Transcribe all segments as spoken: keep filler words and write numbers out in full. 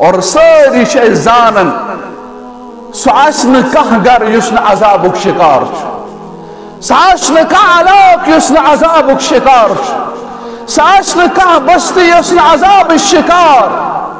اور ساری شے زانن سواشن کہاں گر یسن عذابک شکار ساشن کہاں علاق یسن عذابک شکار ساشن کہاں بستی یسن عذاب شکار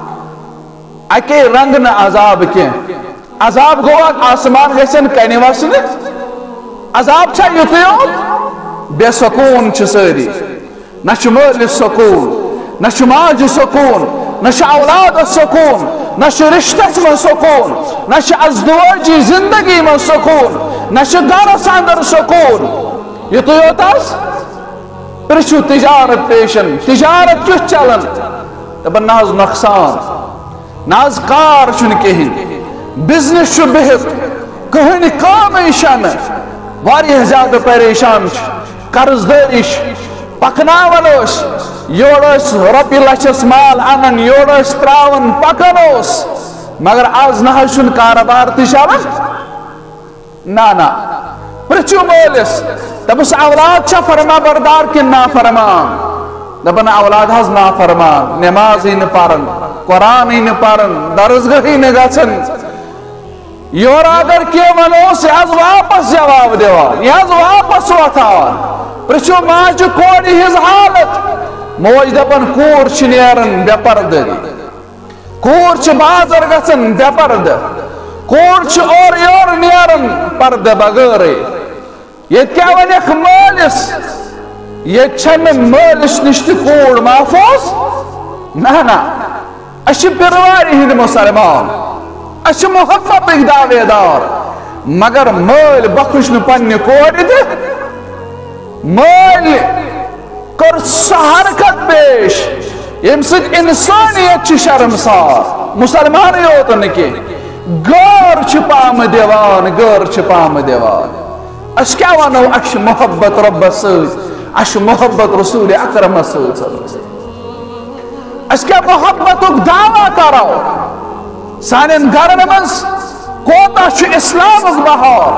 اکے رنگ نہ عذاب کے عذاب گوا آسمان گسن کہنے واسن عذاب چھا یتیو بے سکون چھ ساری نہ چھ مال سکون نہ چھ ماج سکون نہ چھ اولاد سکون نہ چھ رشتہ میں سکون نہ چھ ازدواجی زندگی میں سکون نہ چھ گھر اندر سکون یتیو تاس پرچو تجارت پیشن تجارت کیوں چلن دپن ناز نقصان ناز کار چھ کہین بزنس چھ بہت کہین کام ایشان واریہ زیادہ پریشان قرض دارش پکناون اس یور اس رۄپیہِ لچھس مال انن یور اس تراون پکن اس مگر آز نہ چھن کاروبار تہ چلان نہ نہ پرچو مالس دپس اولاد چھا فرما بردار کن نافرمان دپن اولاد حظ نافرمان نماز ہی نہ پرن قرآن ہی نہ پرن درسگاہ ہی نہ گژھن یور اگر کی ونوس یہ واپس جواب دیوان یہ واپس وتھان پرچو ماجہ کورِ ہز حالت موج دپن کور چھ نیرن بے پردری کور چھ بازر گژھن بے پردہ کور چھ اور یور نیرن پردہ بغیر یہ کیا ونیک مالس یہ چھن مالس نش تہ کور محفوظ نہ نہ اش پرواری ہند مسلمان اش محبت دعوے دار مگر مال بخش پنہ کور تہ مال کر سہ حرکت پیش یم سۭتۍ انسانیت چھ شرمسار مسلمان یوت نہ کی غیر چھ پام دیوان غیر چھ پام دیوان اس کیا ونو اش محبت رب سۭتۍ اش محبت رسول اکرم سۭتۍ اس کیا محبتک دعویٰ کرو سانن گرن مز کوتا چھ اسلامک بہار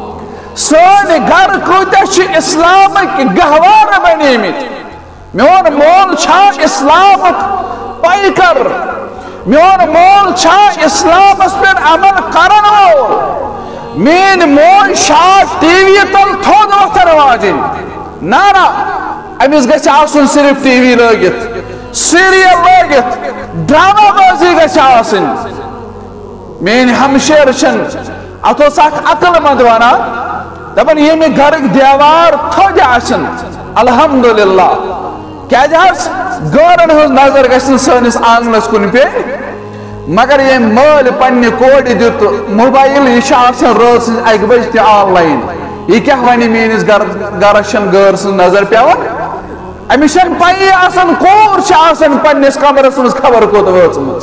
سان گر کوتا چھ اسلامک گہوار بنیمت میون مول چھا اسلامک پیکر میون مول چھا اسلامس پر عمل کرن وول مین مول چھا ٹی وی تل تھود وتر واجن نا نا امس گژھِ آسن صرف ٹی وی لٲگِتھ سیریل لٲگِتھ ڈرامہ بازی گژھِ آسٕنۍ مین ہمشیر چھن ات اوس اکھ عقل مند ونان دپان ییٚمہِ گرٕکۍ دیوار تھوٚدۍ آسن الحمدللہ کیازِ حظ گٲرن ہٕنٛز نظر گژھِ نہٕ سٲنِس آنگنس کُن پیٚنۍ مگر ییٚمۍ مٲلۍ پننہِ کورِ دیُت موبایل یہِ چھُ آسان رٲژ سٕنٛزِ اکہِ بجہِ تہِ آن لاین یہِ کیٛاہ وَنہِ میٲنِس گرس چھنہٕ گٲر سٕنٛز نظر پیٚوان أمِس چھنہٕ پیی آسان کوٗر چھِ آسان پننِس کمرس منٛز خبر کوٚت وٲژمٕژ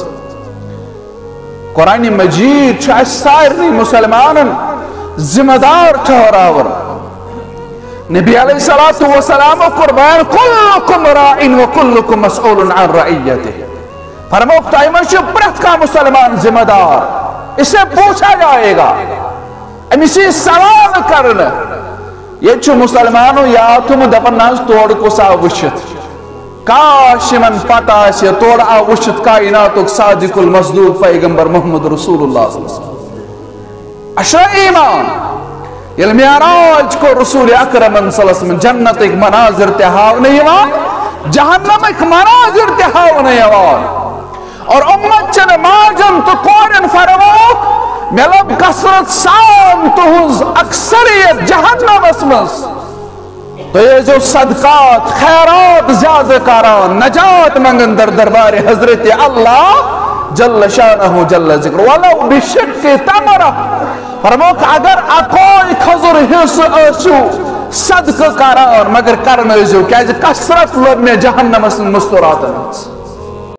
قرآن مجید چھُ اَسہِ سارنٕے مسلمانن ذمہ دار ٹھہراوان نبی علیہ الصلوۃ والسلام کوٚر بیان کلکم راعٍ وکلکم مسئول عن رعیتہ فرموک تۄہہِ منٛز چھُ پرٛٮ۪تھ کانٛہہ مسلمان ذمہ دار اس سے پوچھا جائے گا أمِس یی سوال کرنہٕ ییٚتہِ چھُ مسلمانو یاد تھوٚمُت دپان نہ حظ تورٕ کُس آو وٕچھِتھ کاش یمن پتہ آسہِ تورٕ آو وٕچھِتھ کائناتُک صادق المصدوق پیغمبر محمد رسول اللہ صلی اللہ علیہ وسلم اشرا ایمان ییٚلہِ معراج کوٚر رسول اکرم صلی اللہ علیہ وسلم جنتٕکۍ مناظر تہِ ہاونہٕ یِوان جہنمٕکۍ مناظر تہِ ہاونہٕ یِوان اور امت چن ماجن تو کورن فرموک مےٚ لب کثرت سان تُہنٛز اکثریت جہنمس منٛز تُہۍ ٲسۍزیو صدقات خیرات زیادٕ کران نجات منگن در دربار حضرت اللہ جل شانہ جل ذکر ولو بشق تمرہ فرموک اگر اکوے کھجر حصہٕ ٲسِو صدقہ کران مگر کرن ٲسۍزیو کیازِ کثرت لب مےٚ جہنمس منٛز مستوراتن منٛز